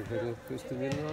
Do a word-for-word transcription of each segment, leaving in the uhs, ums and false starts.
fyrir fyrstu mínuna.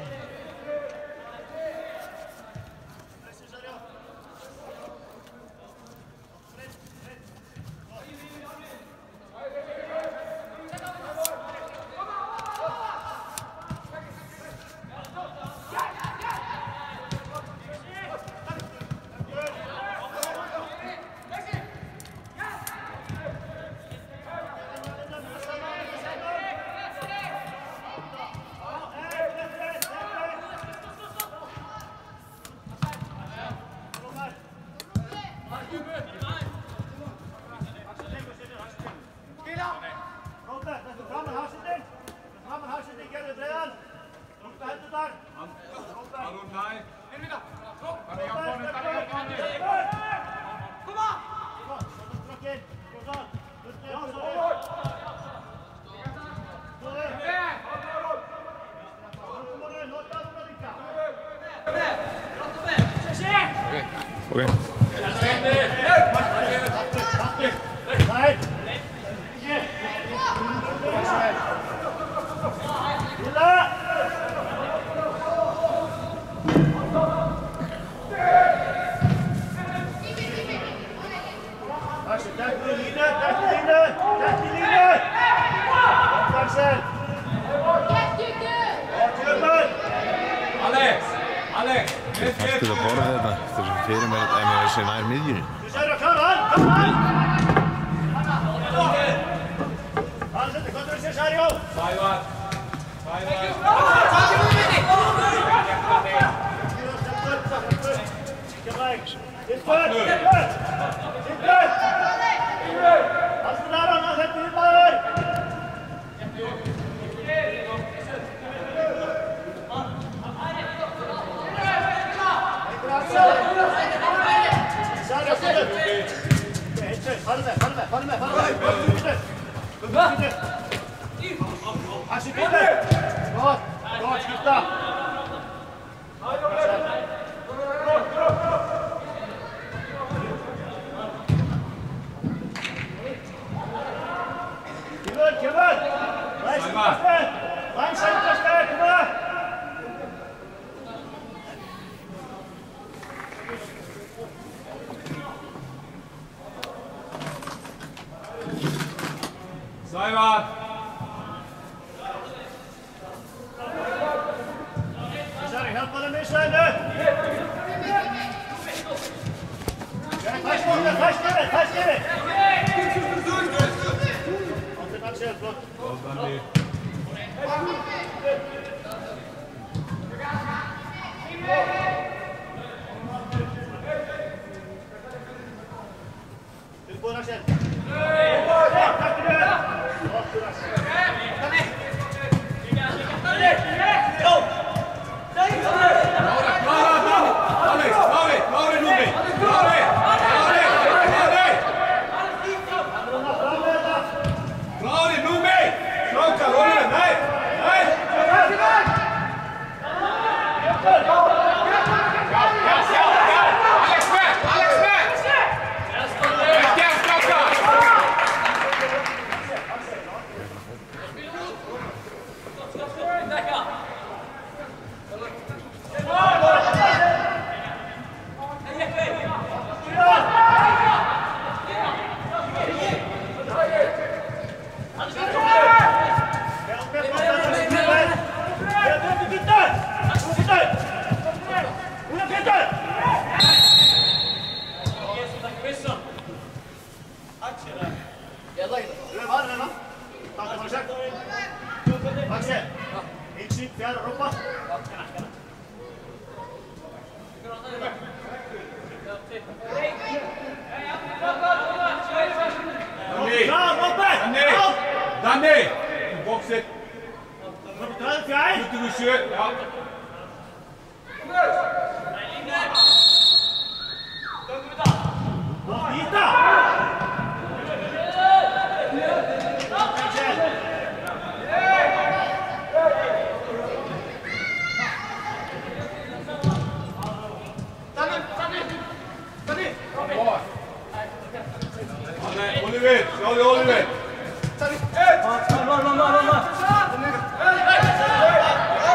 Okay. Fastur að borða þetta eftir sem fyrir mér ef mér þessi nær miðjunni. Sævar! Sævar, hjálpa þeim í sæðinu! Tæskifir, tæskifir, tæskifir! Áttir Maxi, flott. Góðbandi. Tilbúin Axel. Danny! Box it! Fjær! Ute ved sjø, ja. Vita! Oliver, Charlie Oliver! Var, var, var, var, var!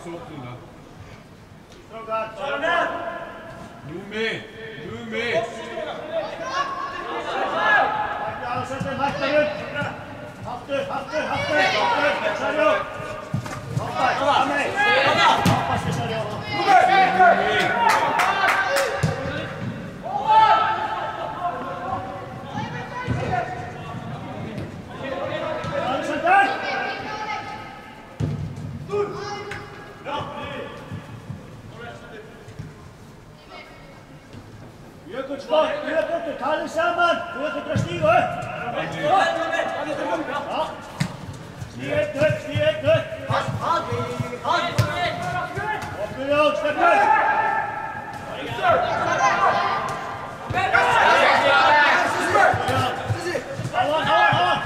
sóknina. Strákar, sjálf með! Númi, númi! Hætti aðsettin, hættar upp! Haltu, haltu, haltu! Haltu, Sarjó! Hoppa, hoppa mig! Hoppa, skal Sarjó! Númi! Jökull, stopp! Jökull, talið saman! Þú ert að stíga upp! Já! Stíga einn upp, stíga einn upp! Okkur Jón, stefnur! Háan, háan, háan!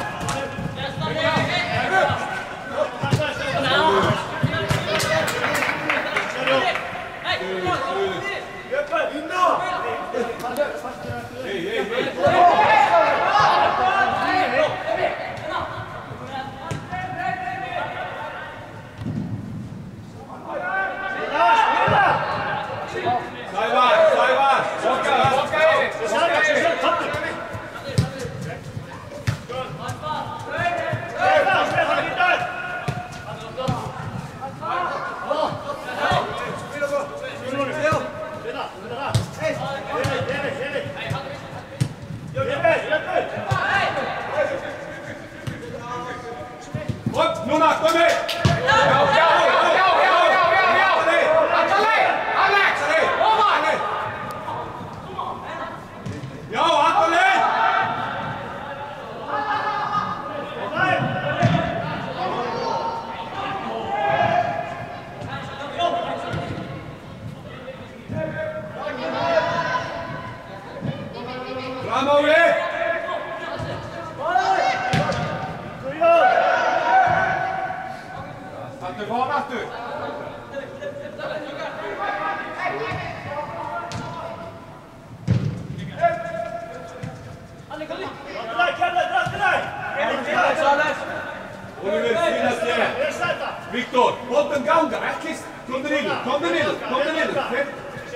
Hei, hei, hei! Sævar, Sævar! Sokka, sokka í! Sævar, Sævar, komdu! Stefán, Stefán, í dag! Upp, núna, kom í! Já, já, já, já, já, já, já, já! Alex! Alex! Alex! Já, Antoni! Fram á við! Aftur, von aftur! Oliver, fínast ég! Viktor, bolten ganga, ekki! Komdu niður, komdu niður, komdu niður!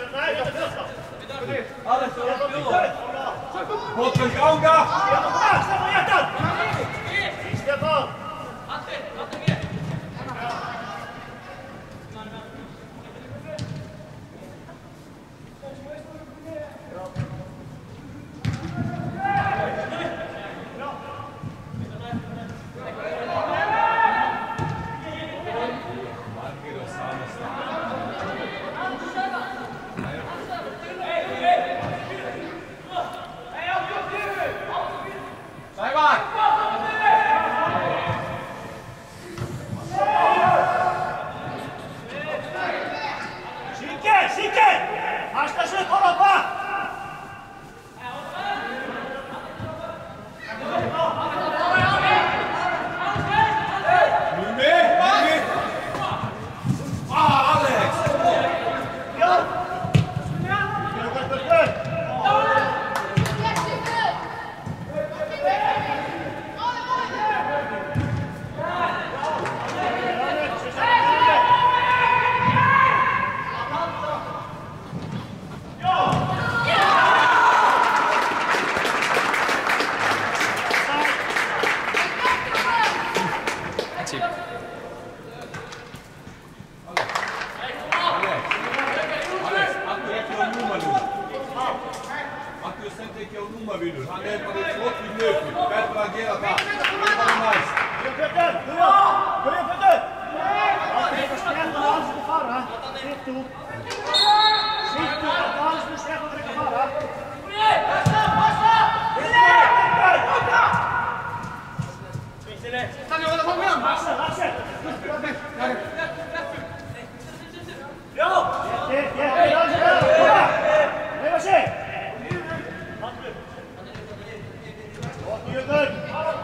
Bolten ganga! Stefán, hjartan! Stefán! Sævar! Sigge, Sigge! Hasta sig på hoppa! Númi, númi! Ah, Alex! Ja! Jökull, Jökull! Vinur, hann er bara flott í löpu, verður að gera það, það er bara næst. Guðjón, Guðjón, Guðjón, Guðjón! Það er eitthvað skemmt að alls ekki fara. Sitt þú. Sitt þú, það er alls ekki skemmt að ekki fara. Passa, passa! Guðjón, Guðjón! Svísili! Þannig að það fá með hann! Passa, Lasse! Já! Ég, ég, ég, Lasse! Koma! Reyfa sig! Jökull!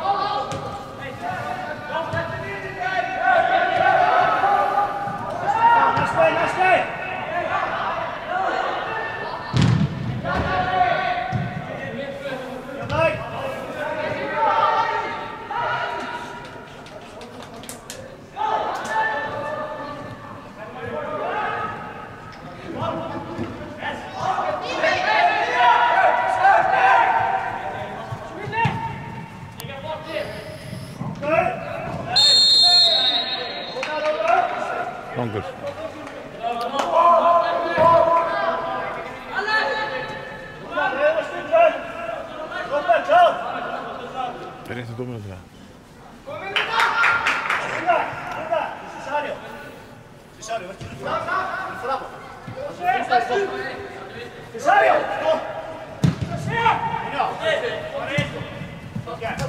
Næst vei, næst vei! Jökull! Kongur. Det är inte domaren till det. Cesario. Cesario, vart är du fram? Framåt. Cesario! Ja. Okej.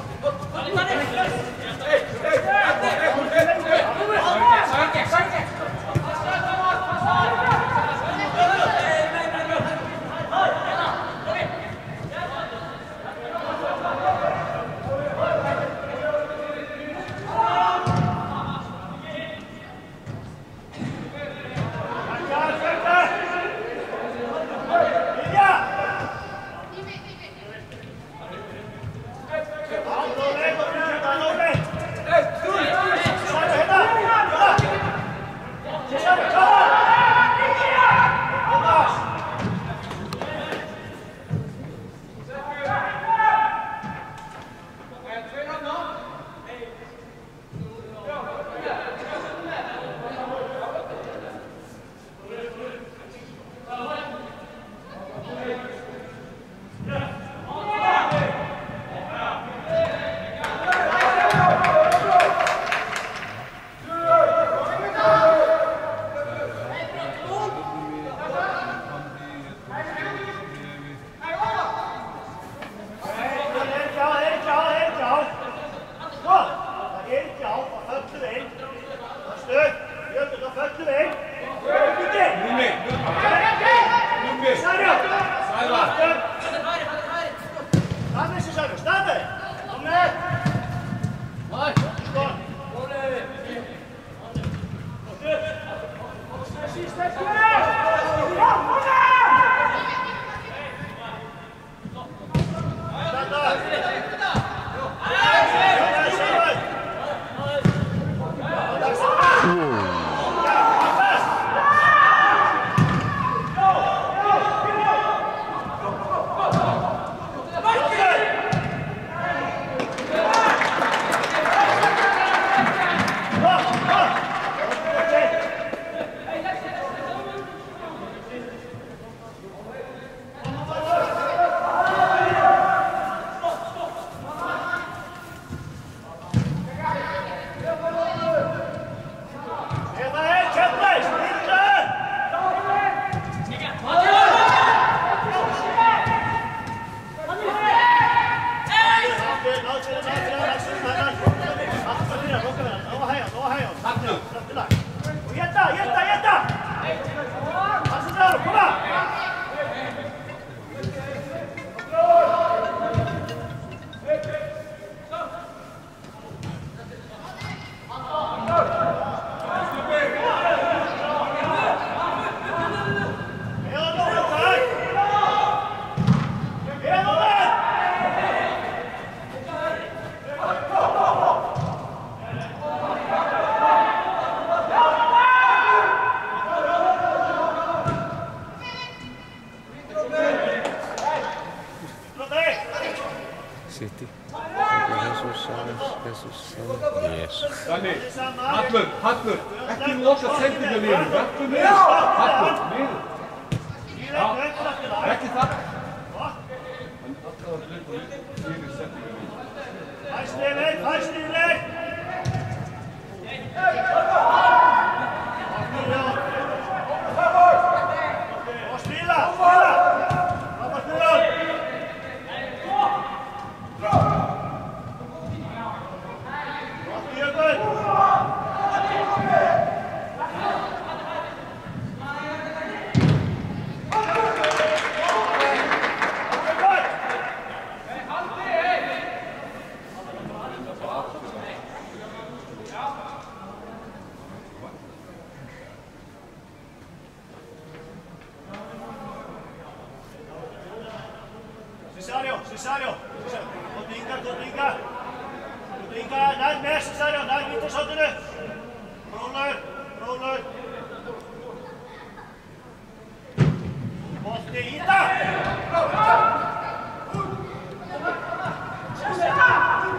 City. Jesus, Jesus, yes. Danni, Hallur, Hallur, ekki loka sendingu niður, verður niður, Hallur, niður. Já, ekki það. En alltaf að hluta niður sendingu niður. Hæstileg, hæstileg! Og spila, spila! Pappa spila! Cesario, Cesario, Godinga, Godinga, Godinga, nær með Cesario, nær vítarsóttinu, rólaður, rólaður, bolti í það,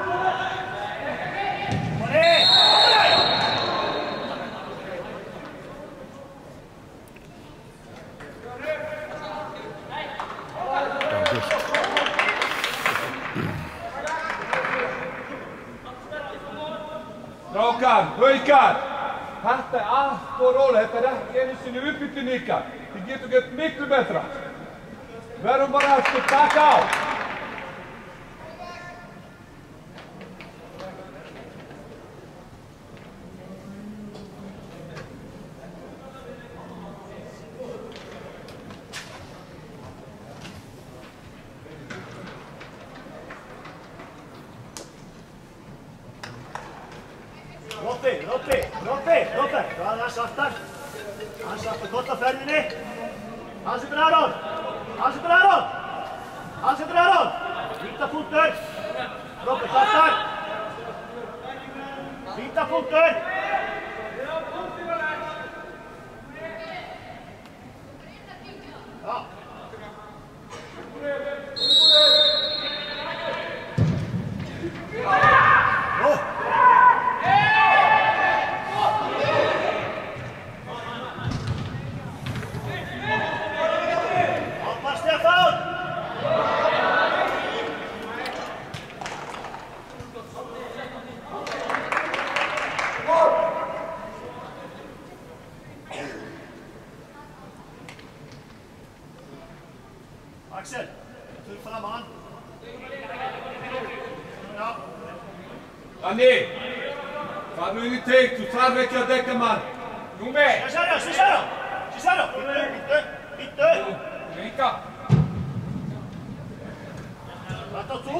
Mori, Strákar, haukar! Þetta er allt og rólega, þetta er ekki einu sinni uppbytun ykkar. Þið getur gett miklu betra. Verðum bara að sko taka á. Robbi, Robbi, Robbi, Robert, hvað er aftar? Hans aftar gott á ferðinni. Hans yfir Aron, Hans yfir Aron, Hans yfir Aron. Vítapunktur, Robert aftar. Vítapunktur. Ja. Axel, full fram han. Ja. Danni, far nu inn í teik, þú þarf ekki að dekka mann. Nú með! Cesaro, Cesaro! Cesaro! Bittu, bittu, bittu! Líka! Þetta þú!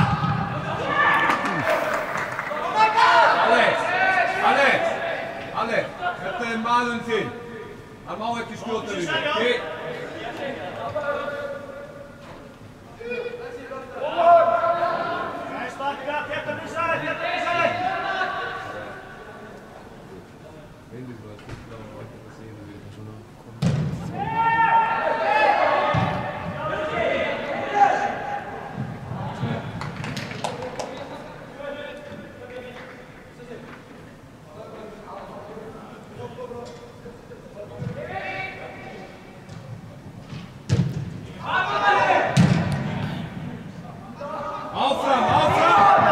Alex! Alex! Alex! Þetta er maðurinn þinn. Hann má ekki skjóta við þig, ok? Sparka, Peter Missar, Peter Missar! Áfram, áfram!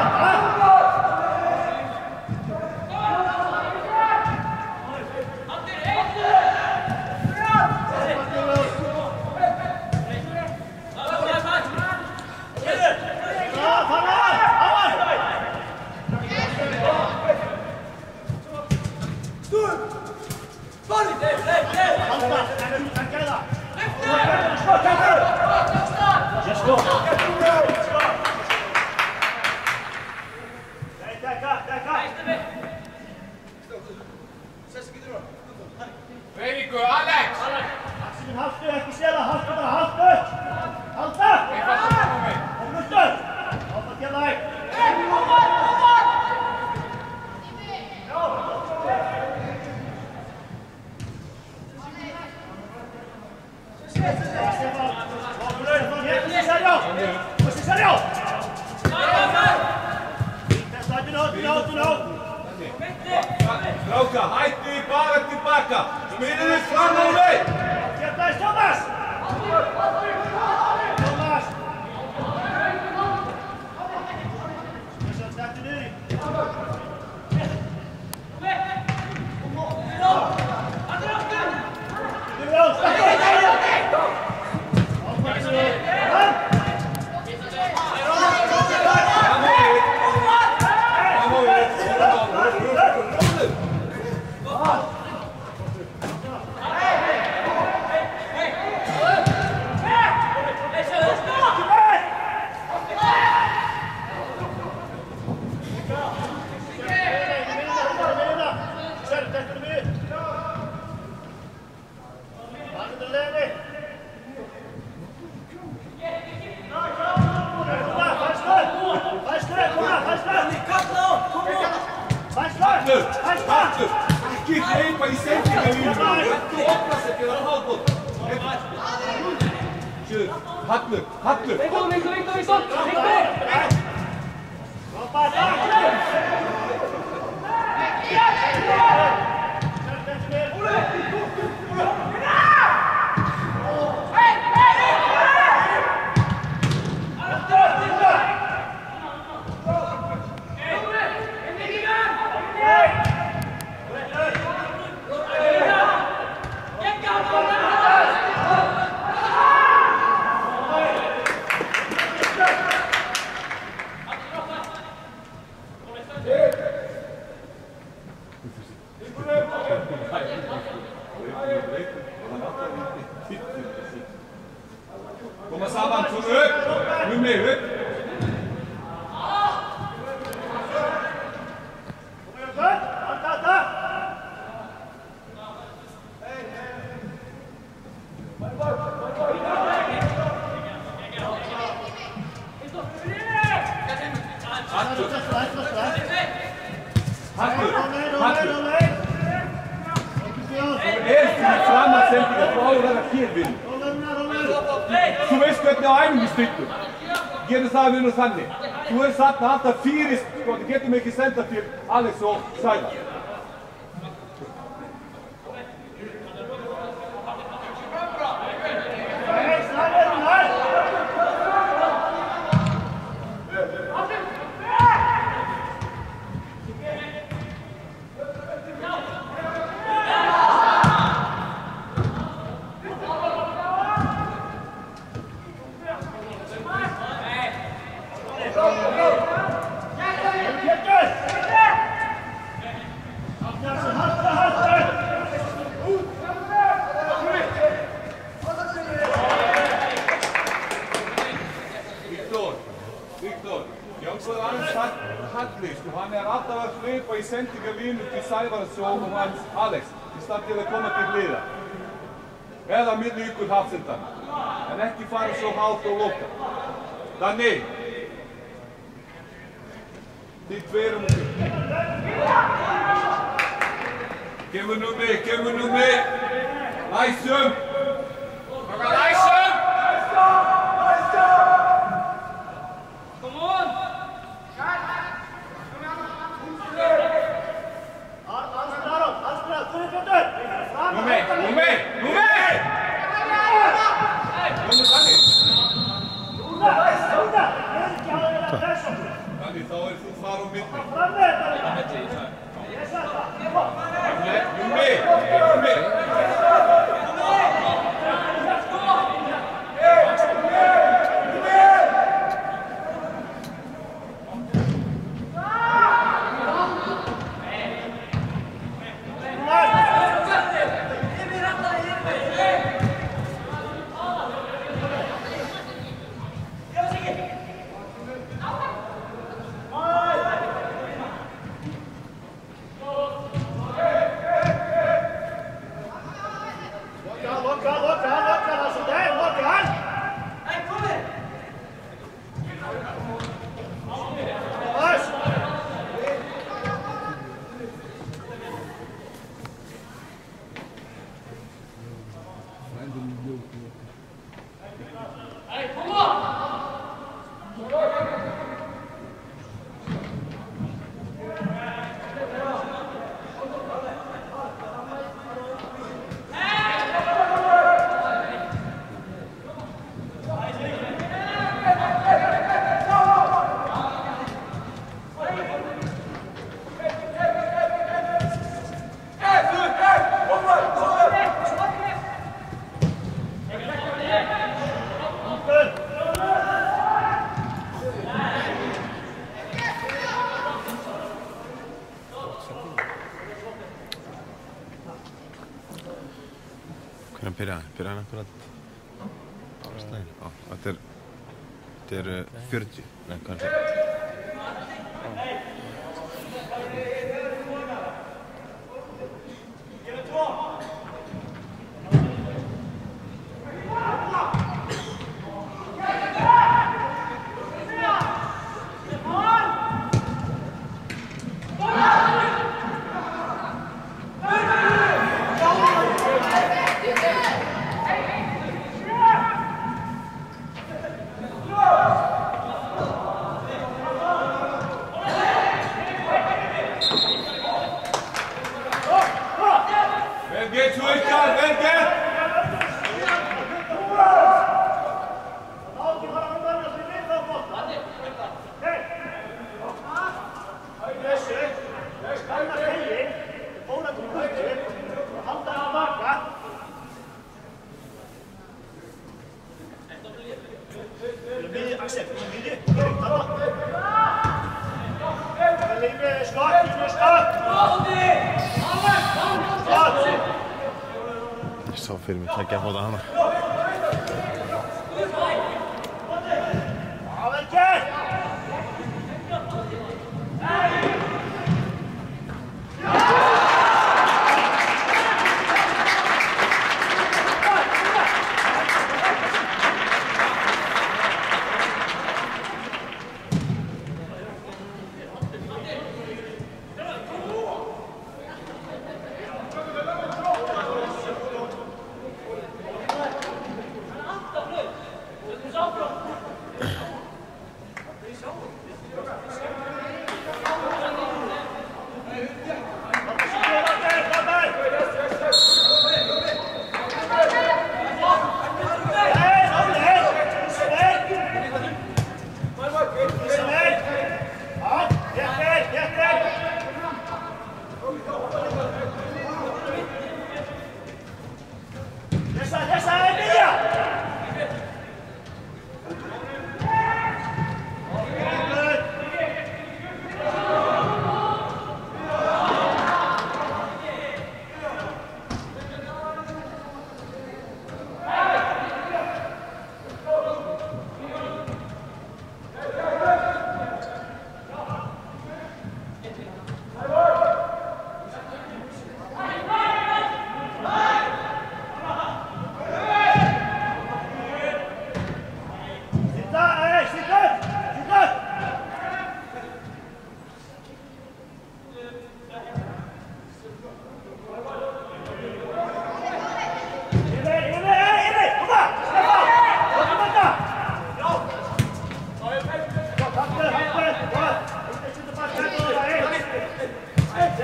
Very good, Alex! Axelin haltu, ekki stela, haltu bara, haltu! Halda! Haltu! Halda til þig! Stefán, Stefán, hérna Cesaro! Cesaro! Þetta er hóttin, hóttin, hóttin! Stráka, hættu í bara tilbaka! Spilið þið fram á leið! Hérna er Thomas! Thomas! Þess að þetta er niður í. Ekki hleypa í sendingarlínu, ekki opna sig til að halda. Sjöður, Hallur, Hallur. Viktor, Viktor, Viktor, Viktor! Viktor! Hoppa, takk! Yeah! Hallur, Róleg, Hallur. róleg. Ekki bjóð. Þú er fyrir fram að sendinga, þú áður þetta hér vinnu. Rólegna, róleg. Þú veist hvernig á æfingu stundum. Getur það að vinna þannig. Þú er satt að alltaf fyrir, sko, þú getum ekki senda til Alex og Sævar. Nei, snarlega, nei. Viktor, Viktor, Jónsson aðeins Hallur, sko, hann er alltaf að hlaupa í sendingarlínu til Sævars og hans Alex, í stað til að koma til hliða. Eða milli ykkur hafsendan, en ekki fara svo hátt og lóta. Þannig, þið tverum og kemur nú mig, kemur nú mig, læsum, læsum! Nú mig, nú mig, nú mig! Komum þannig. Þannig, þá er þú þar á milli. Nú mig, nú mig. Hvernig byrja hann? Byrja hann akkurat á stæðin? Já, þetta er, þetta er uh, fjörutíu, nei, hvað er þetta? Ég sá fyrir mig tveggja fóta hana. Come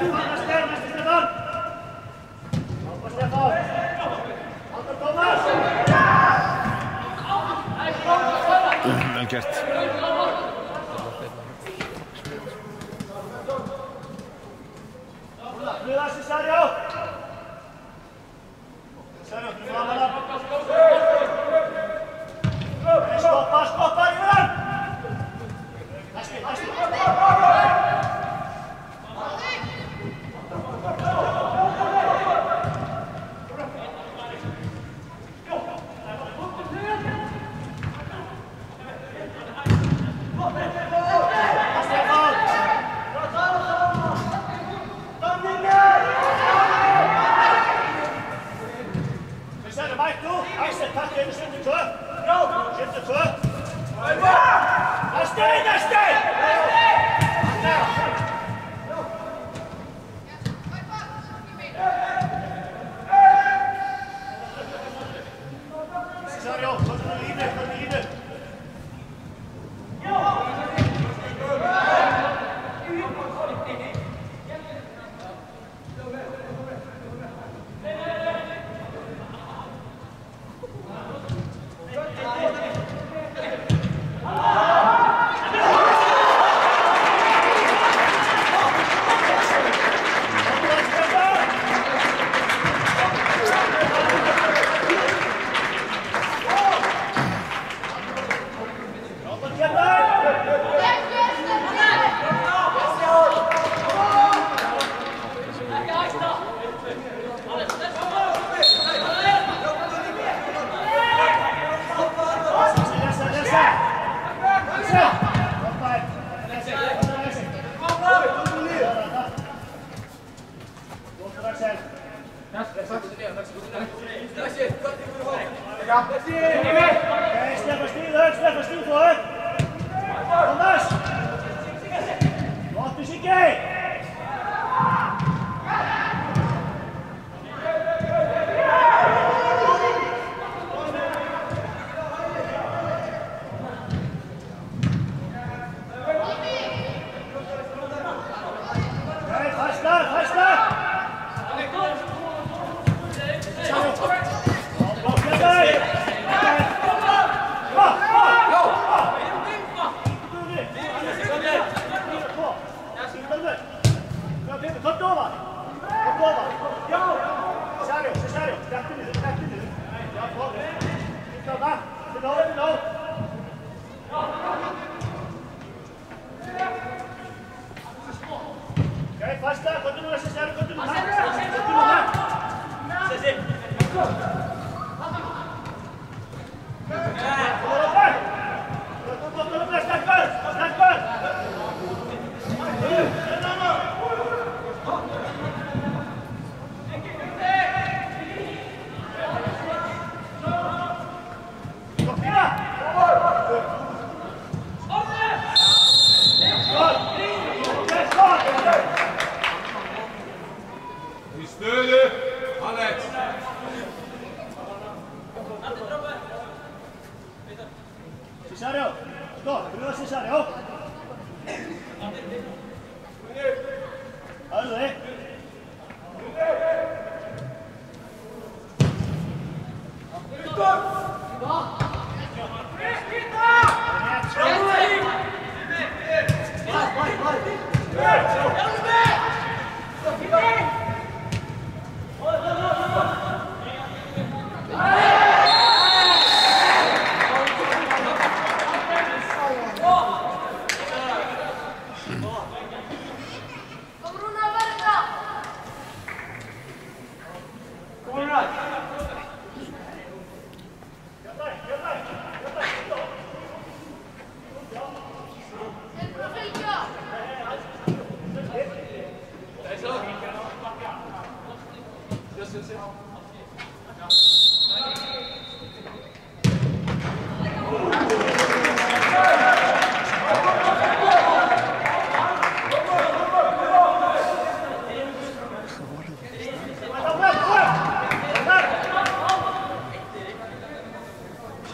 Vel gert. Flyða sig Serjó! Serjó, þú fram hana. Stoppa, stoppa, yfir hann! Næsti, næsti.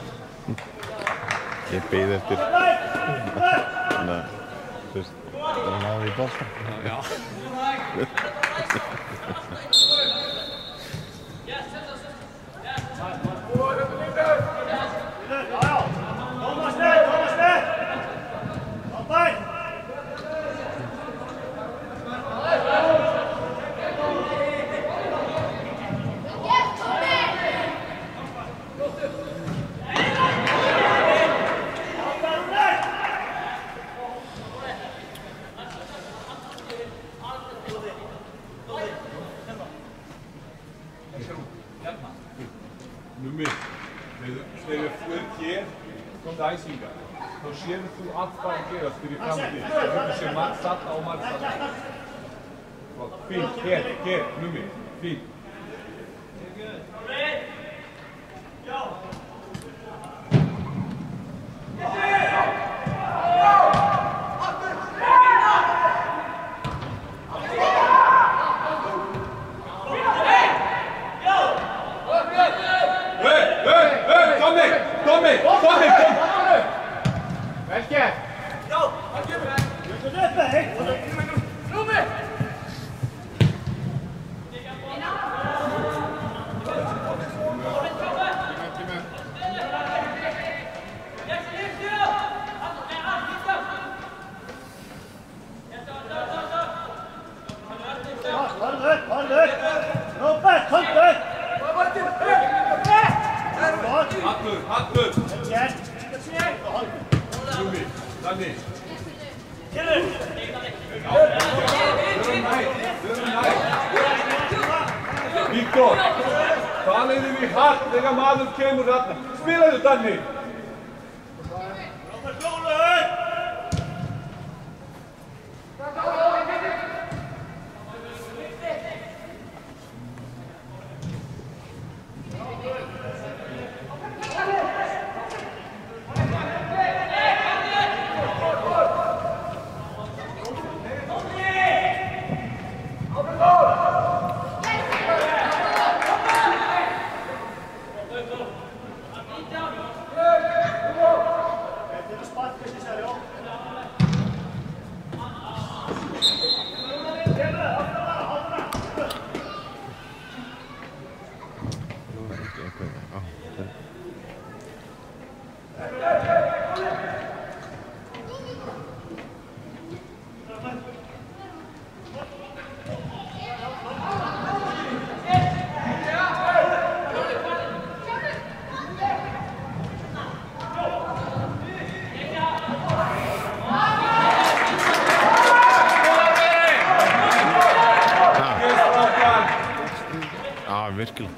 Ég beið eftir þannig að, þú veist, bara náði í boltan. Já. Nummi, þegar við fyrir hér, kom það æsingar. Þá séum þú allt hvað að gerast fyrir framtíð. Þú séum margt satt á margt satt. Fínt, hér, hér, nummi, fínt. Tommy, Tommy, kom! Vel gert! Já, það kemur! Ég kom upp með þig! Númi! Varðu upp, varðu upp! Róbert, komdu upp! Hallur, Hallur! Númi, Danni! Kjellur! Förum næ, förum næ! Víktor! Taliðu við hart þegar maður kemur þarna. Spilaðu, Danni! Róbert, gólu upp! Virkilega.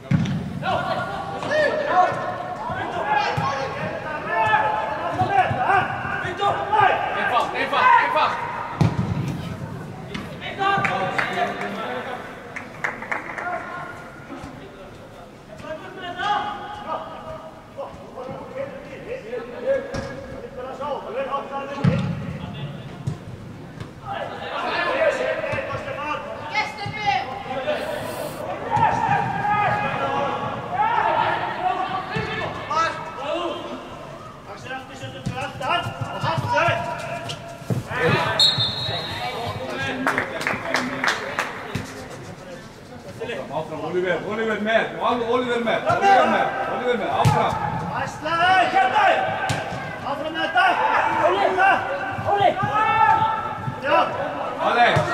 Einfalt, einfalt, einfalt! Áfram, Oliver, Oliver með, alveg Oliver með, Oliver með, Oliver með, áfram. Æslaðu, kjörðu! Áfram með þetta! Óli! Óli! Já! Alex!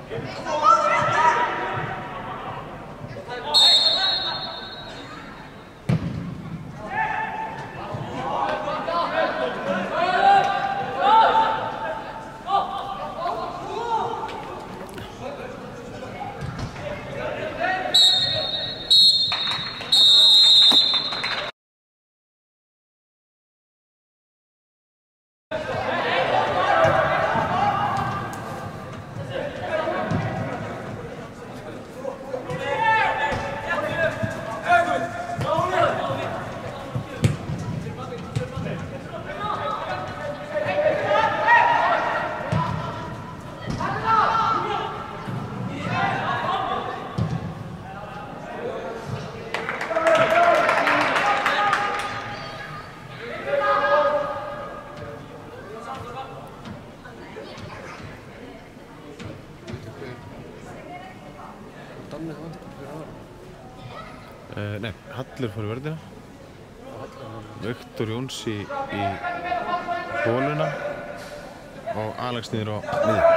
Uh, nei, Hallur fór í vörðina. Viktor Jóns í, í hóluna og Alex niður á miðju.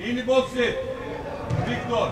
In i boxet. Viktor.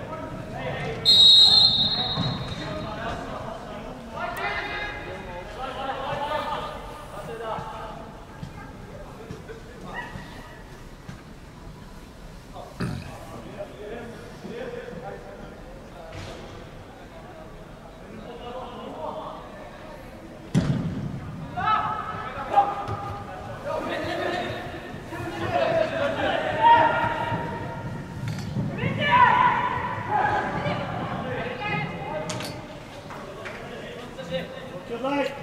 Good night.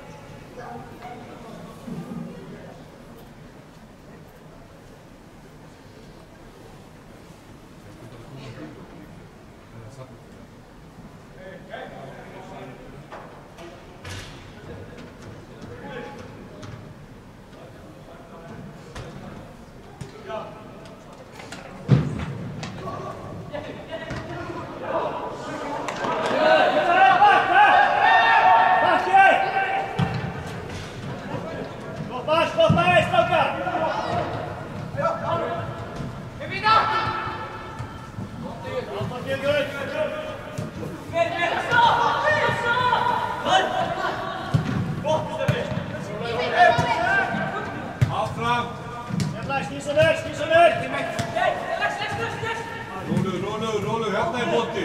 Rólu, rólu, rólu, hérna er bótti.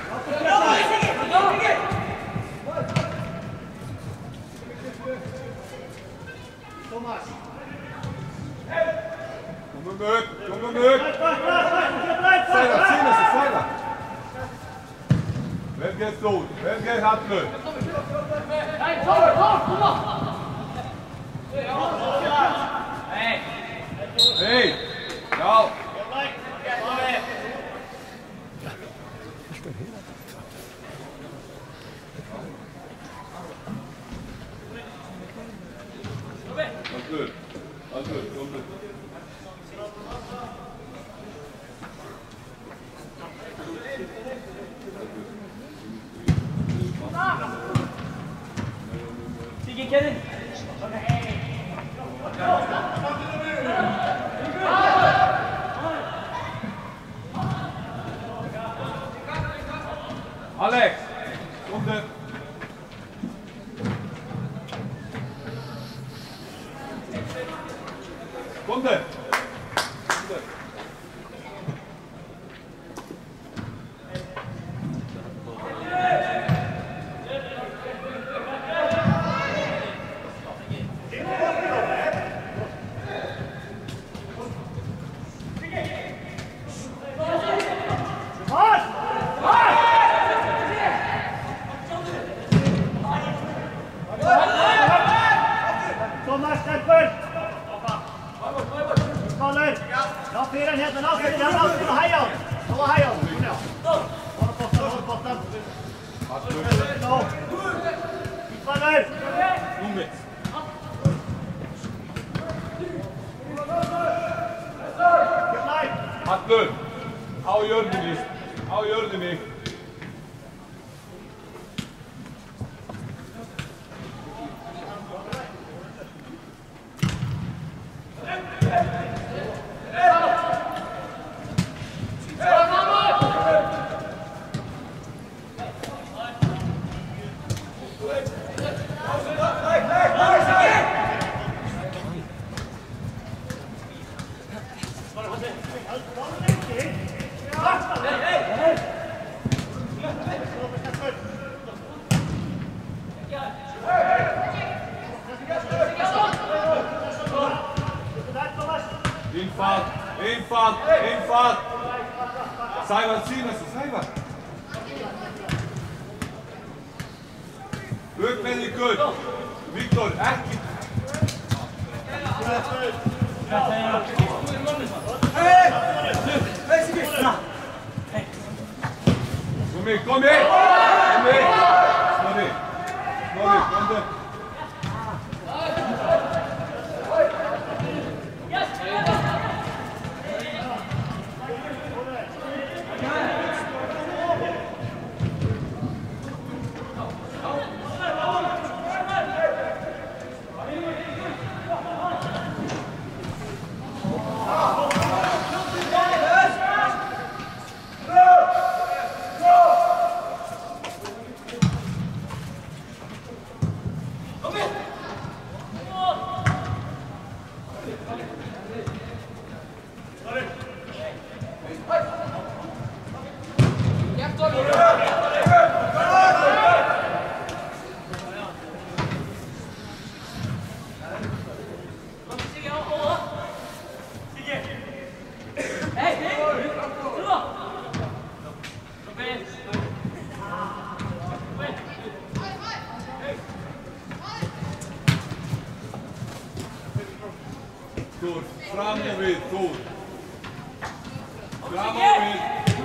Thomas. Kom hem upp, kom hem upp. Sævar, síðast, Sævar. Vel gert Þór, vel gert Hallur. Nei, Þór, Þór, koma! Hei, já. Hallur, Hallur, kom upp. Sigge, Kevin! Alex, kom du. Kom du. Thomas, Stempel! Kaller! La fyren heter nå, fordi han har til å heie han. Nå er heie han. Kom igjen. Hold potten, hold potten. Nå. Kaller! Hallur, á jörðinni, á jörðinni. Infall, infall, infall. Sævar, síðast, Sævar. Upp með því gull. Viktor, ekki. Kom í, kom í. Kom í. Snorri. Snorri, komdu. Þór, fram og við, Þór. Fram og við.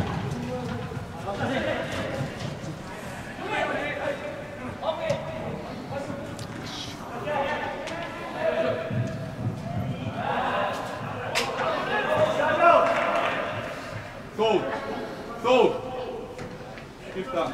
Þór, Þór. Skipta.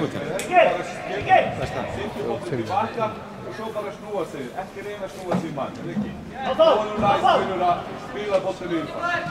mínútur. Rikki! Sittu boltan tilbaka og svo bara snúa sig. Ekki reyna að snúa sig í mann, Rikki. Þá þá! Svo núna í spilur að spila boltan yfir.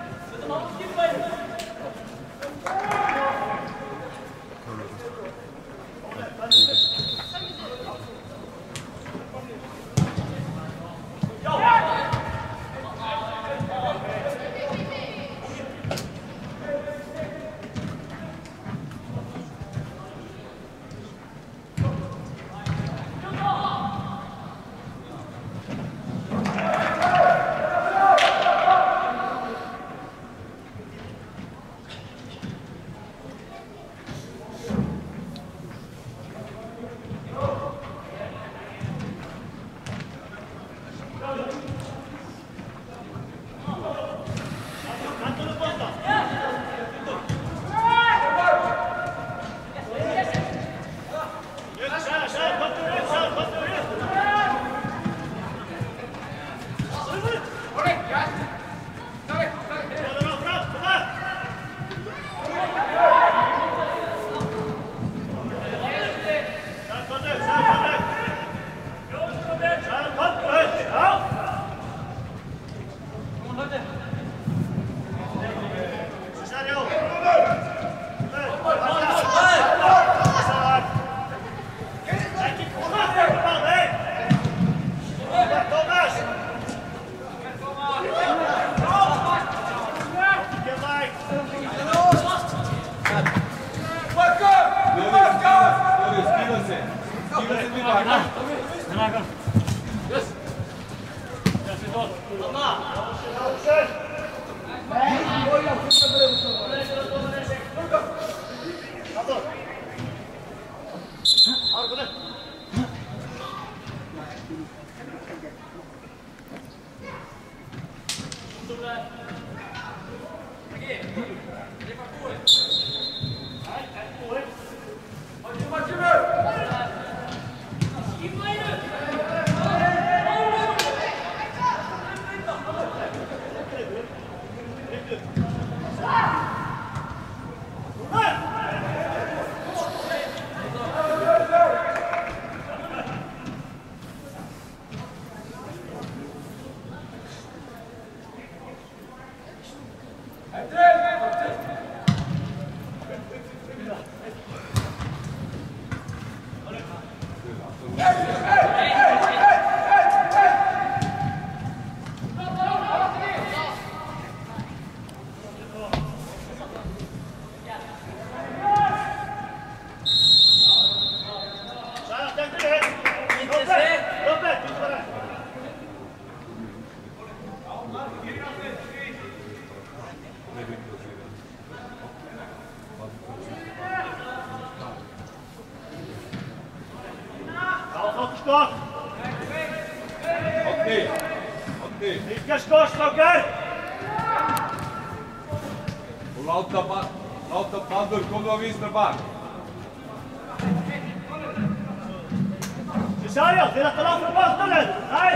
Cesario, tira hasta la otra parte, ¡ay!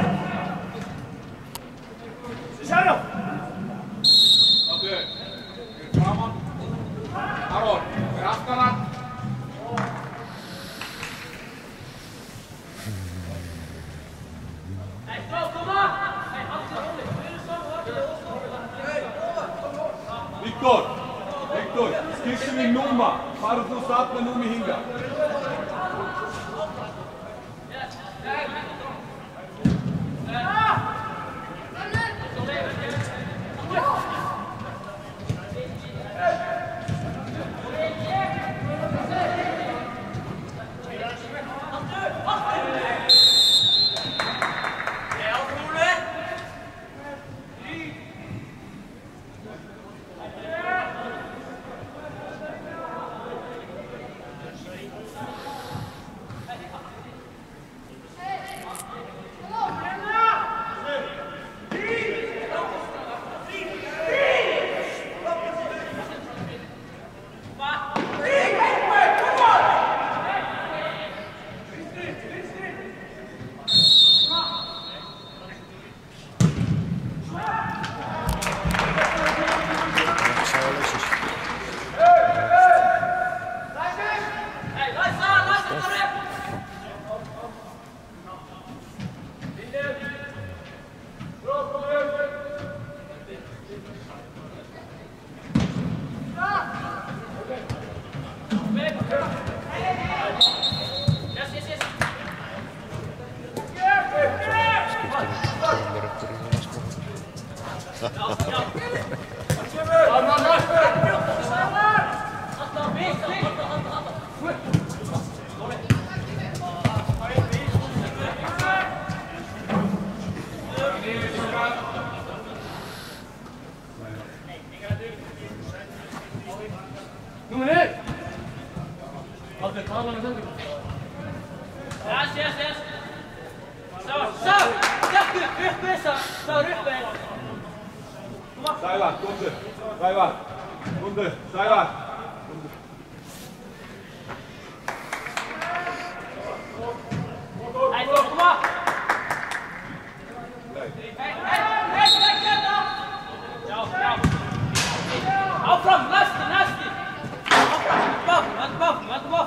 Cesario. Okej. Framåt. Aron, kraftarna. Viktor, Viktor, skriv min nummer. Bara du satt med nummer hinga. Nummer nu! Albert, ta honom med. Yes, yes, yes. Så, så! Jätte, uppe, så. Så, uppe. Saivat, tunde. Saivat. Tunde, saivat. Nej, så, kom on. Hej, hej, hej, hej, ja, ja. Av fram, nästa, nästa. Buff, vänta, buff, vänta, buff.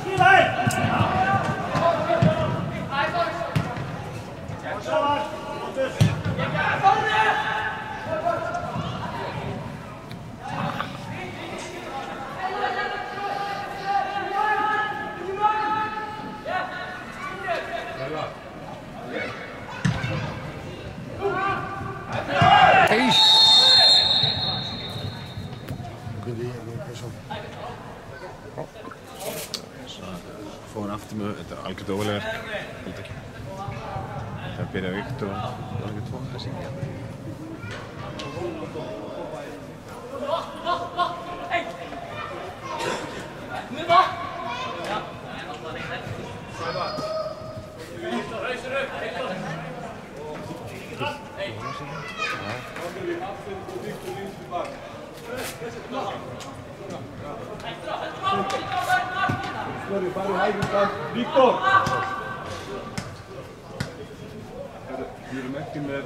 Fór aftur með, þetta er algjört ólega, held ekki. Það byrjaði Viktor og það var ekki tvo að syngja. Snorri, farið hægum stað. Viktor! Við erum ekki með...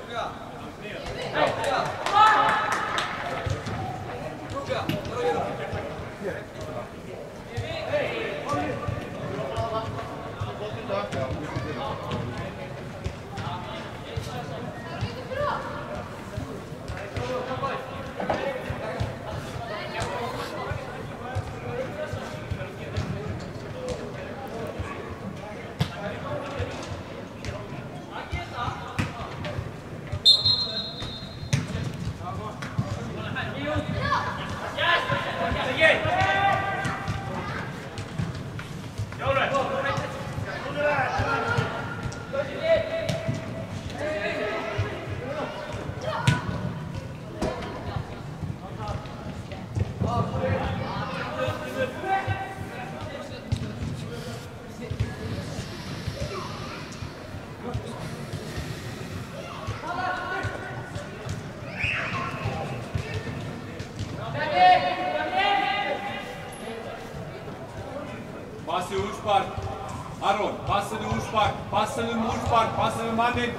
Passe Urspark. Aron, passe den Urspark. Passe den Urspark. Passe den Mann.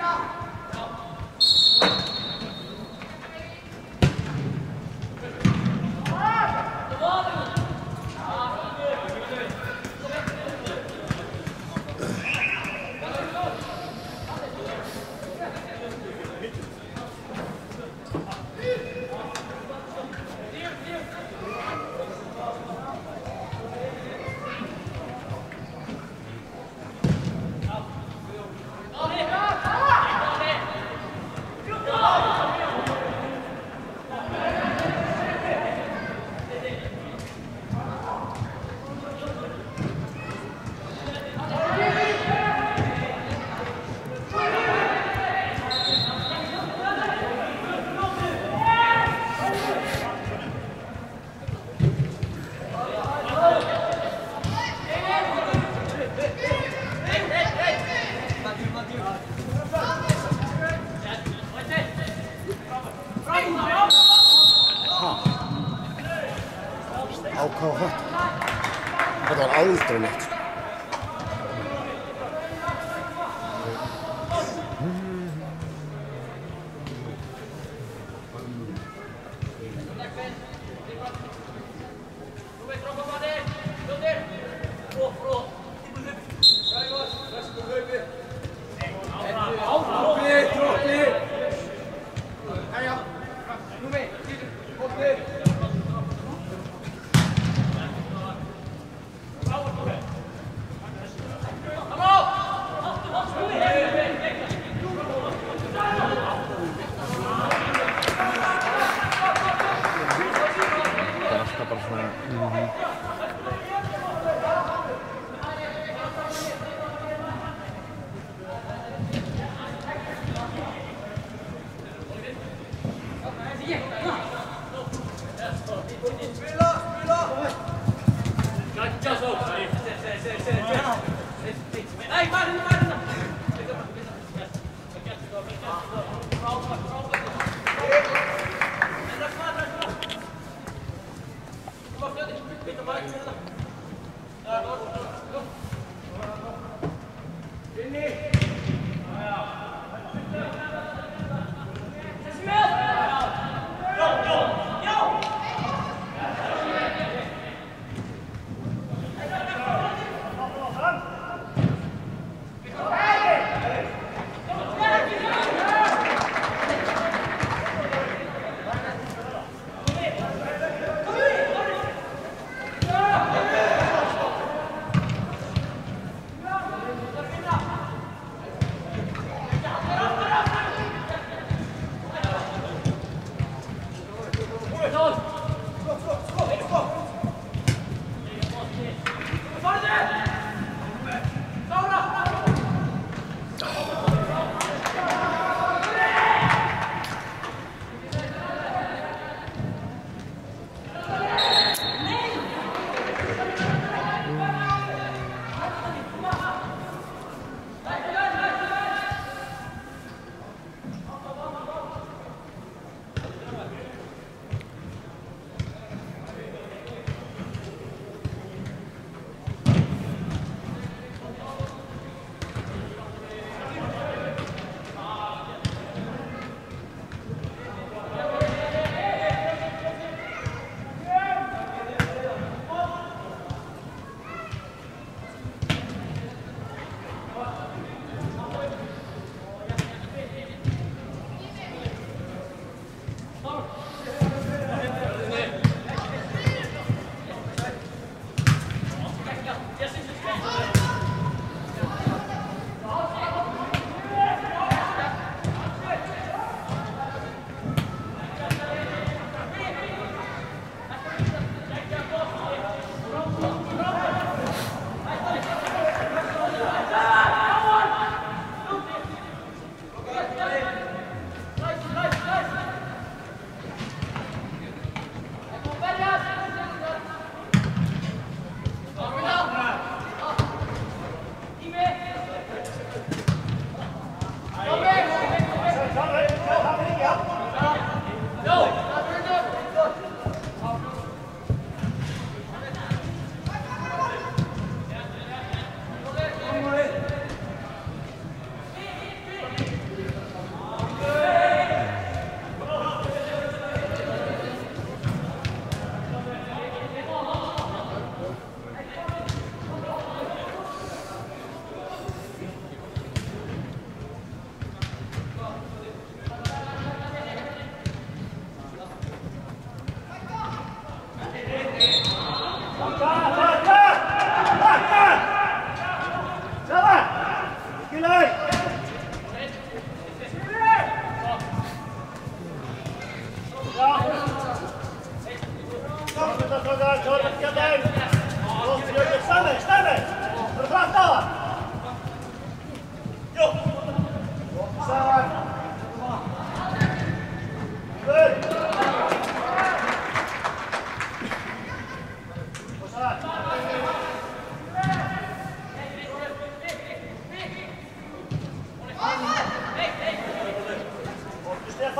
Ákvað þetta. Þetta var aldrei neitt, sko. Power,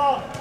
Já.